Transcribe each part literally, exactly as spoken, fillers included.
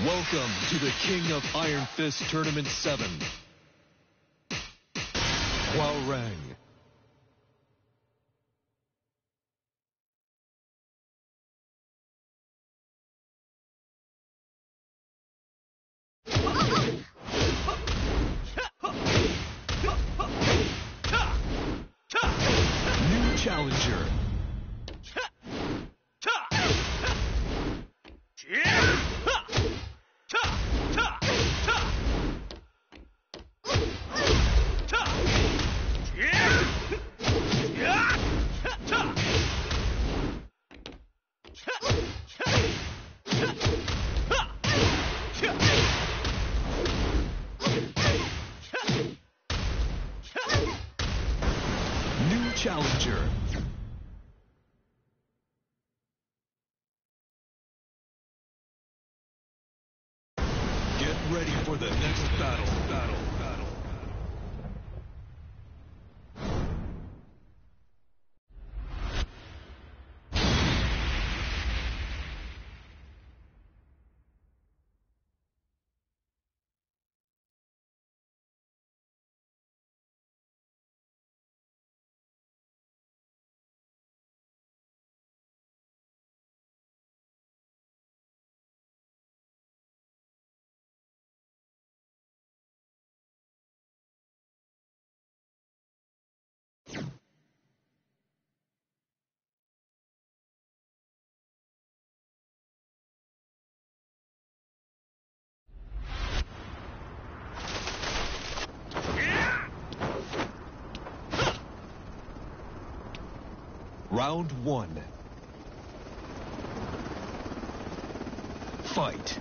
Welcome to the King of Iron Fist Tournament seven. Hwoarang. New challenger. New challenger. Get ready for the next battle. Battle. Battle. Round one. Fight.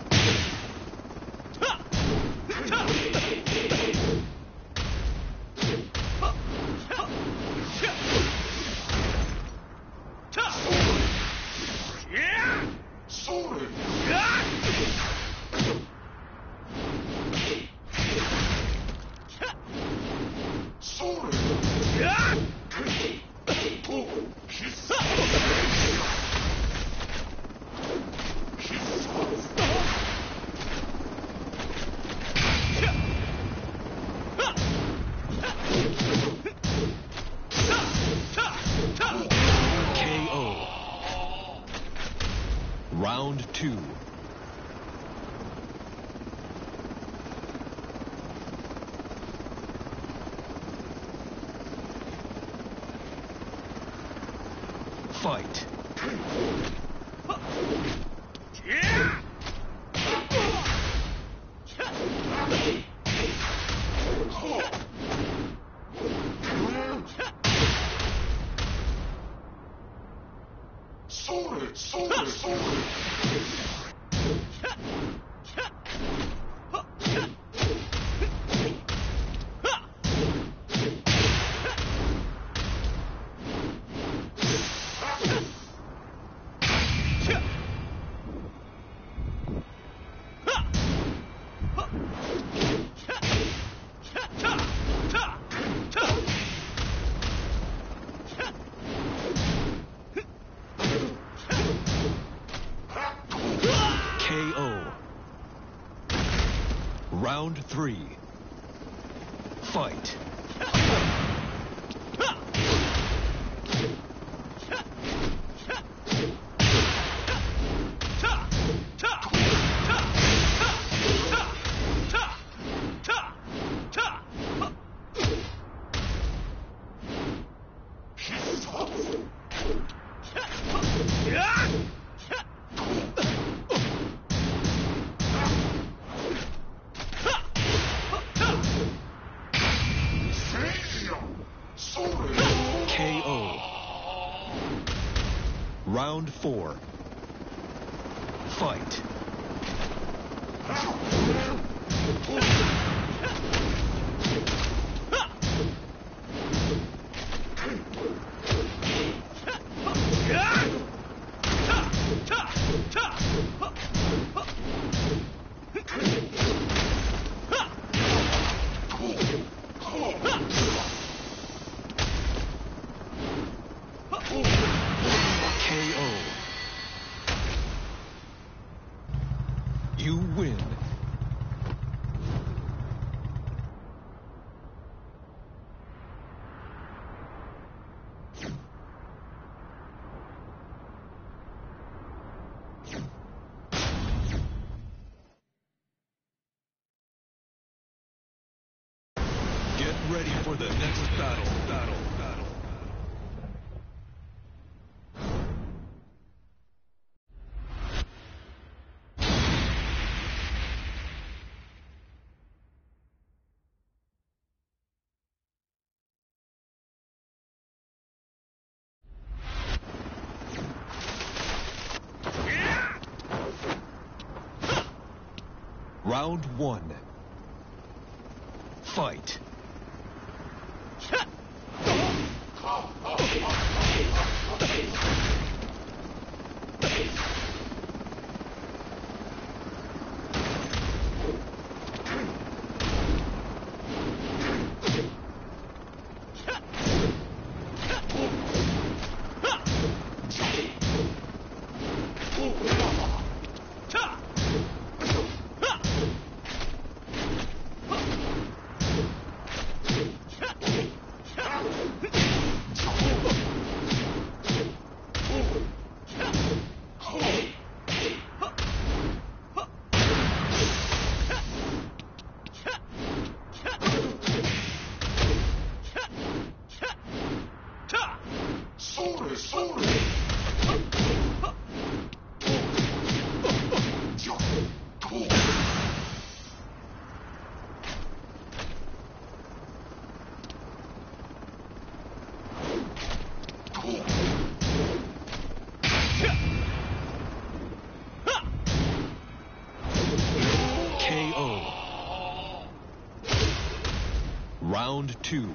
K O. Round two. Fight. Sword, sword, sword. K O. Round three. Fight. K O. Round four. Fight. K O. You win. Get ready for the next battle. Battle. Battle. Round one. Fight. K O. Round two.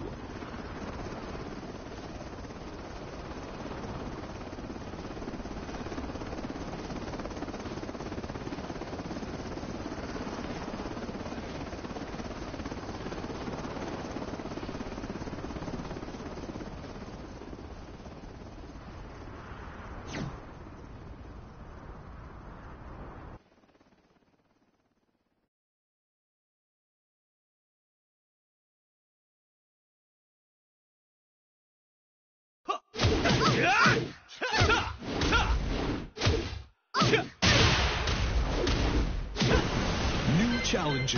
New challenger.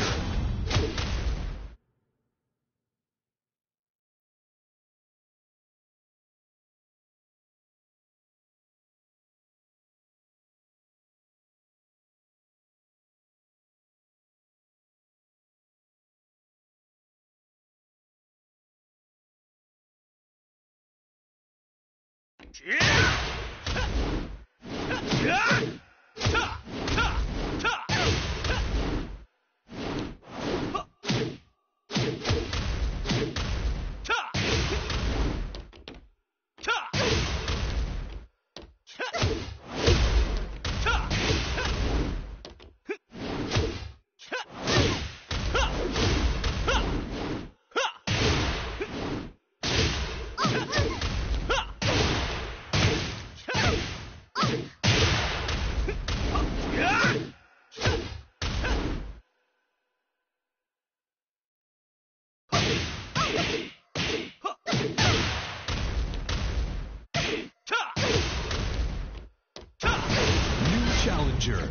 New challenger.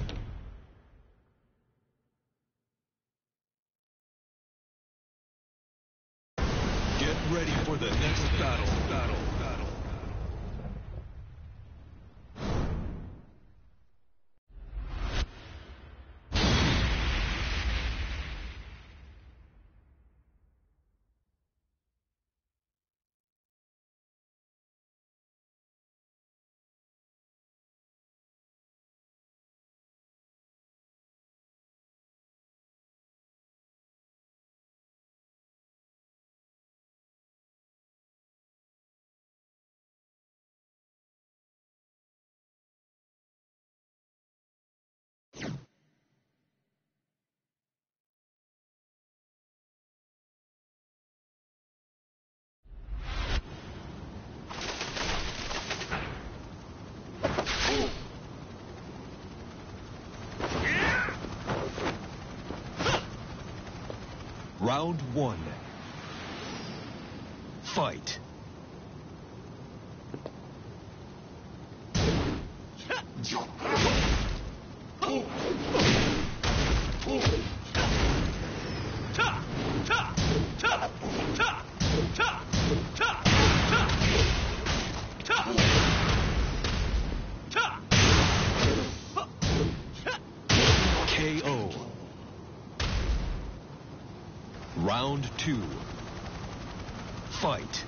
Get ready for the next battle. Battle. Battle. Round one. Fight. K O. Round two. Fight.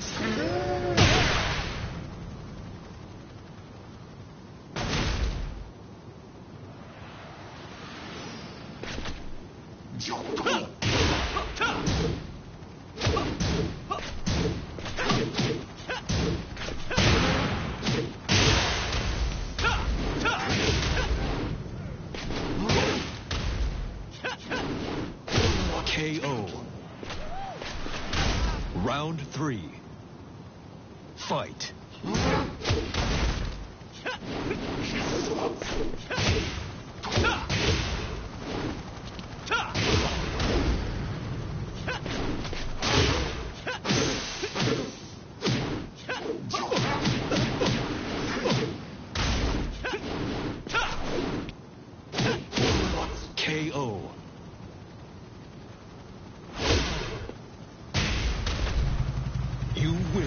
K O. Round three. Fight. K O. You win.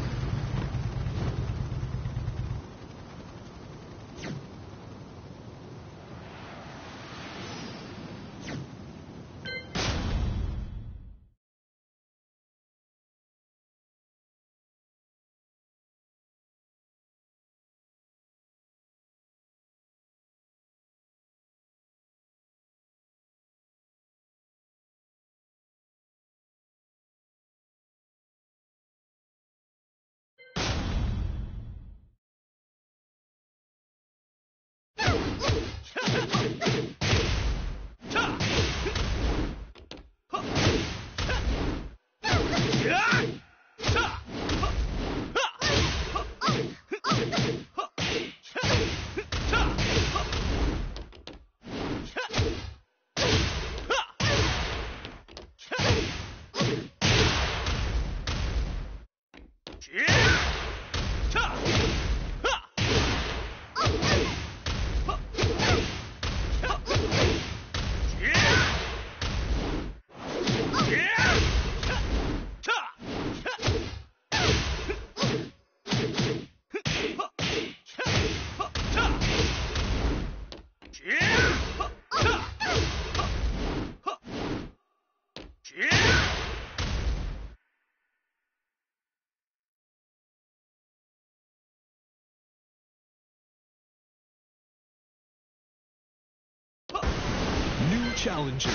New challenger.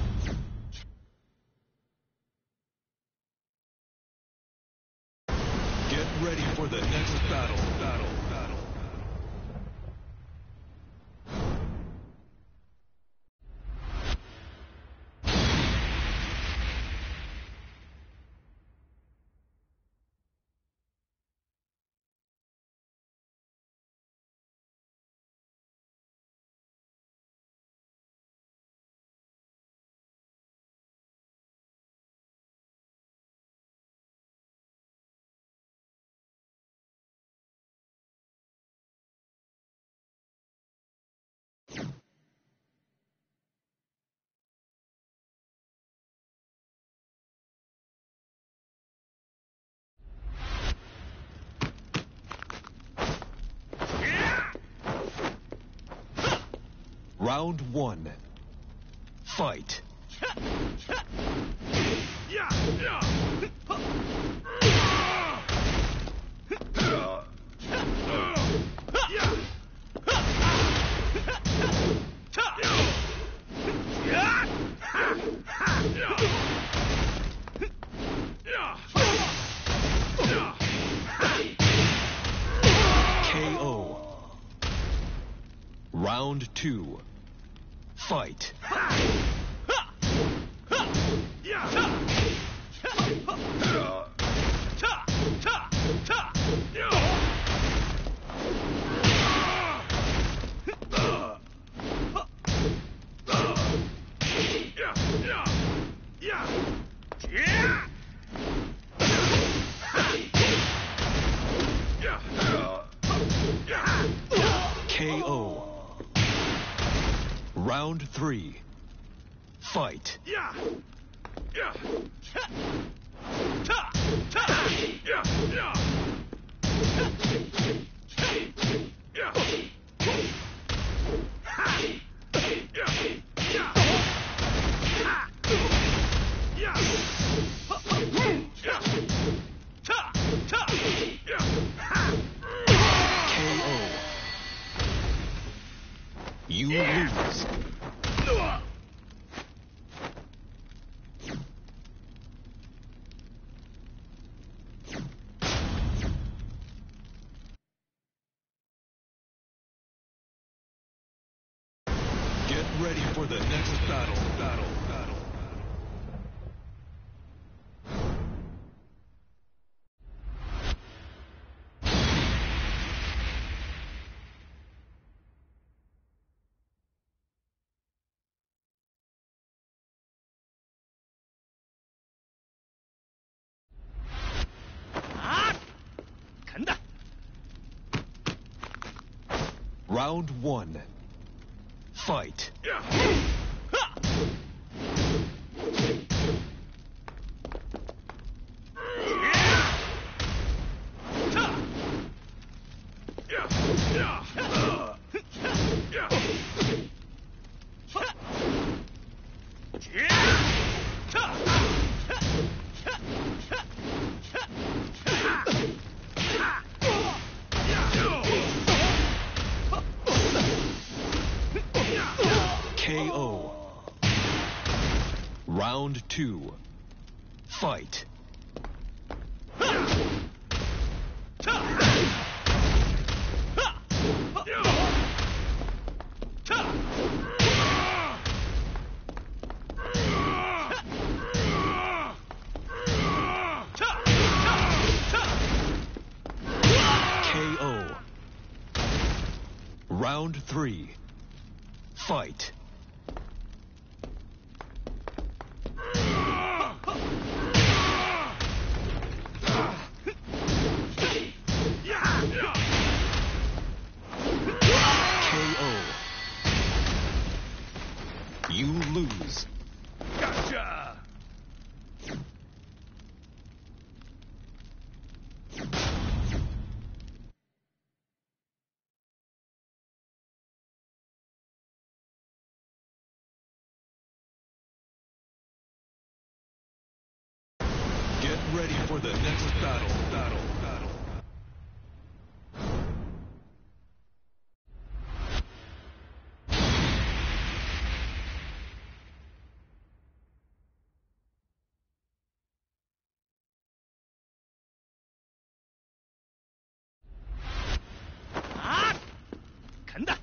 Get ready for the next battle. Battle. Battle. Round one. Fight. K O. Round two. Fight. Yeah. Round three. Fight. Yeah. Yeah. Ta. Ta. Yeah. Yeah. Yeah. Ha. Yeah. Yeah. Ha. Yeah. Yeah. Ta. Ta. Yeah. Ha. K O. You lose. Get ready for the next battle. Battle. Battle. 간다. Round one. Fight. Yeah. Ha. Yeah. Yeah. Uh. Yeah. K O. Round two. Fight. K O. Round three. Fight. K O. You lose. Gotcha. Get ready for the next battle. Battle. Battle. 간다.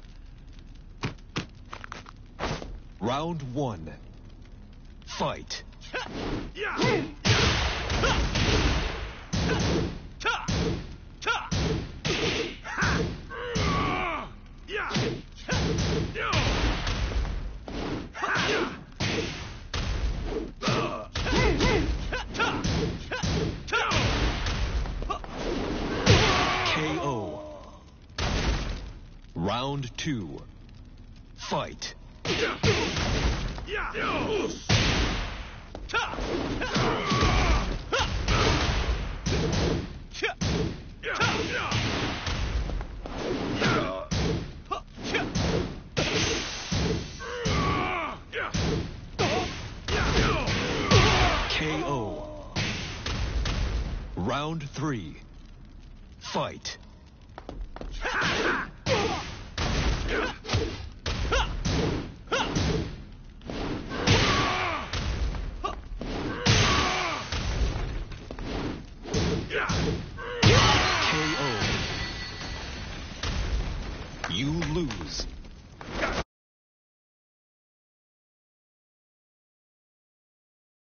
Round one. Fight. Yeah. Ta. Ta. Ha. Yeah. Yo. Ha. Yeah. Uh. Ta. Ta. K O. Round two. Fight. Yeah. Yeah. Yo. Ta. Yeah. Yeah. Yeah. K O. Round three. Fight. Yeah.